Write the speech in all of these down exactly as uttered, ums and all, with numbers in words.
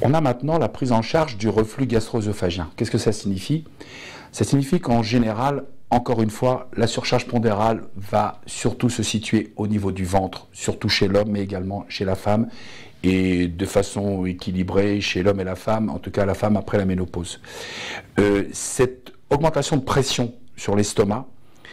On a maintenant la prise en charge du reflux gastro-œsophagien. Qu'est-ce que ça signifie? Ça signifie qu'en général, encore une fois, la surcharge pondérale va surtout se situer au niveau du ventre, surtout chez l'homme, mais également chez la femme, et de façon équilibrée chez l'homme et la femme, en tout cas la femme après la ménopause. Euh, cette augmentation de pression sur l'estomac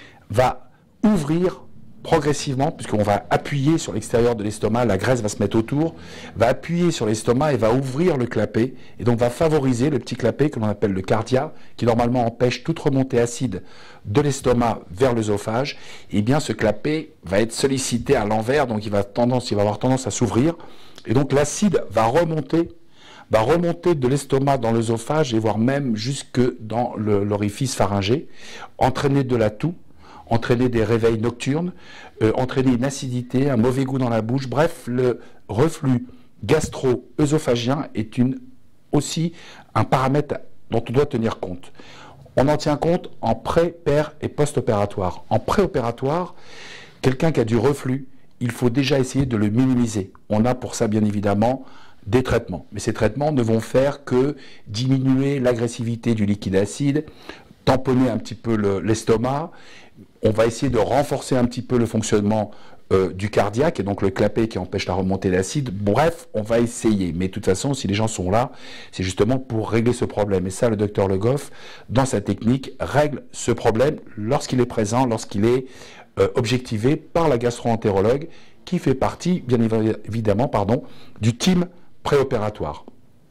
va ouvrir progressivement, puisqu'on va appuyer sur l'extérieur de l'estomac, la graisse va se mettre autour, va appuyer sur l'estomac et va ouvrir le clapet, et donc va favoriser le petit clapet que l'on appelle le cardia, qui normalement empêche toute remontée acide de l'estomac vers l'œsophage. Et bien ce clapet va être sollicité à l'envers, donc il va, tendance, il va avoir tendance à s'ouvrir, et donc l'acide va remonter, va remonter de l'estomac dans l'œsophage, et voire même jusque dans l'orifice pharyngé, entraîner de la toux, entraîner des réveils nocturnes, euh, entraîner une acidité, un mauvais goût dans la bouche. Bref, le reflux gastro-œsophagien est une, aussi un paramètre dont on doit tenir compte. On en tient compte en pré, per et post-opératoire. En préopératoire, quelqu'un qui a du reflux, il faut déjà essayer de le minimiser. On a pour ça, bien évidemment, des traitements. Mais ces traitements ne vont faire que diminuer l'agressivité du liquide acide, tamponner un petit peu l'estomac. On va essayer de renforcer un petit peu le fonctionnement euh, du cardiaque, et donc le clapet qui empêche la remontée d'acide. Bref, on va essayer. Mais de toute façon, si les gens sont là, c'est justement pour régler ce problème. Et ça, le docteur Le Goff, dans sa technique, règle ce problème lorsqu'il est présent, lorsqu'il est euh, objectivé par la gastro-entérologue, qui fait partie, bien évidemment, pardon, du team préopératoire.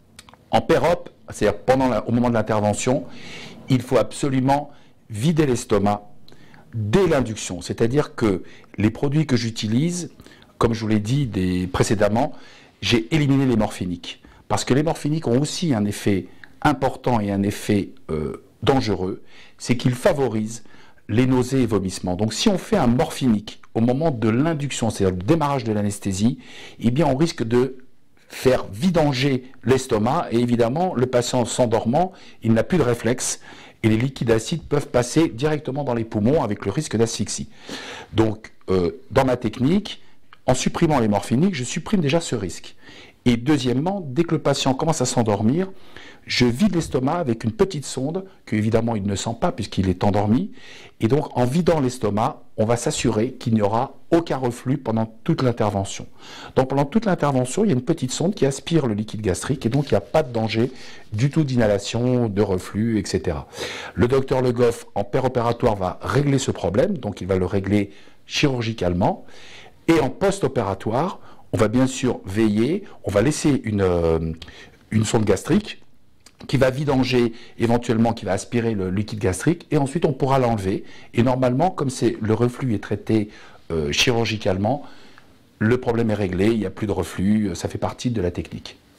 En pérope, c'est-à-dire pendant la, au moment de l'intervention, il faut absolument vider l'estomac dès l'induction. C'est-à-dire que les produits que j'utilise, comme je vous l'ai dit des, précédemment, j'ai éliminé les morphiniques. Parce que les morphiniques ont aussi un effet important et un effet euh, dangereux, c'est qu'ils favorisent les nausées et vomissements. Donc si on fait un morphinique au moment de l'induction, c'est-à-dire le démarrage de l'anesthésie, eh bien on risque de faire vidanger l'estomac, et évidemment le patient s'endormant, il n'a plus de réflexe, et les liquides acides peuvent passer directement dans les poumons avec le risque d'asphyxie. Donc, euh, dans ma technique, en supprimant les morphiniques, je supprime déjà ce risque. Et deuxièmement, dès que le patient commence à s'endormir, je vide l'estomac avec une petite sonde, que évidemment il ne sent pas puisqu'il est endormi. Et donc, en vidant l'estomac, on va s'assurer qu'il n'y aura aucun reflux pendant toute l'intervention. Donc, pendant toute l'intervention, il y a une petite sonde qui aspire le liquide gastrique, et donc il n'y a pas de danger du tout d'inhalation, de reflux, et cetera. Le docteur Le Goff, en péropératoire, va régler ce problème, donc il va le régler chirurgicalement. Et en post-opératoire, on va bien sûr veiller, on va laisser une, euh, une sonde gastrique qui va vidanger, éventuellement qui va aspirer le liquide gastrique, et ensuite on pourra l'enlever. Et normalement, comme c'est le reflux est traité euh, chirurgicalement, le problème est réglé, il n'y a plus de reflux, ça fait partie de la technique.